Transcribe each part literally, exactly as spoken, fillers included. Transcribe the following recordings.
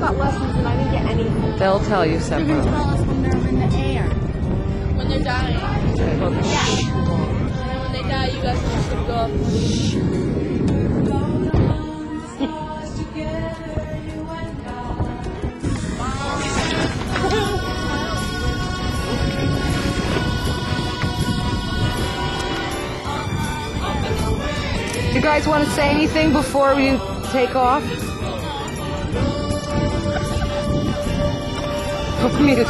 got lessons and I didn't get anything. They'll tell you They're going to separately. tell us when they're in the air. When they're dying. Yeah. And when they die, you guys are just gonna go up. You guys want to say anything before you take off? Me.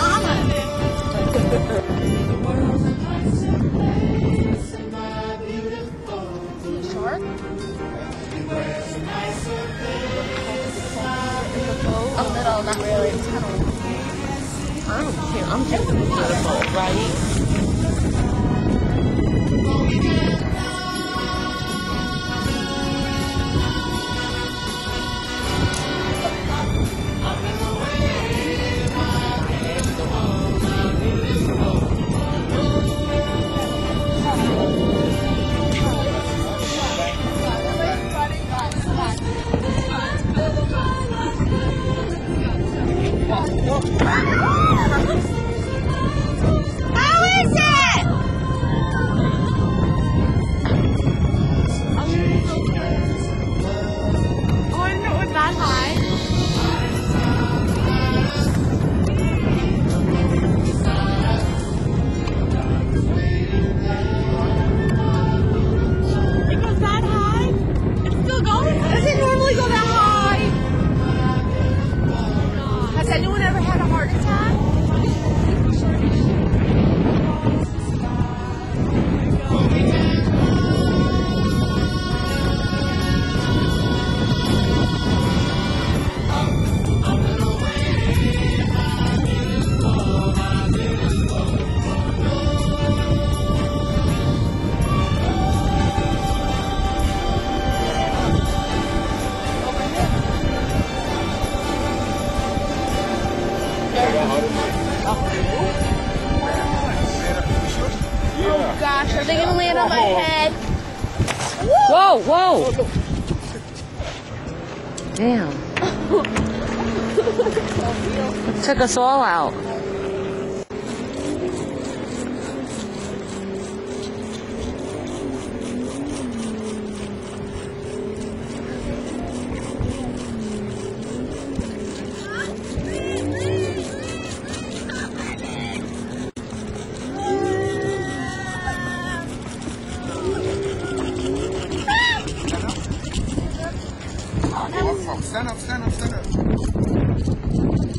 Shark? A little, not really. It's kind of. I don't care. I'm just beautiful, right? How is it? Oh, I didn't know it was that high. It goes that high? It's still going? Does it normally go that high? Has anyone ever had a heart attack? Oh gosh, are they gonna land on my head? Whoa, whoa! Damn. It took us all out. Stand up, stand up, stand up.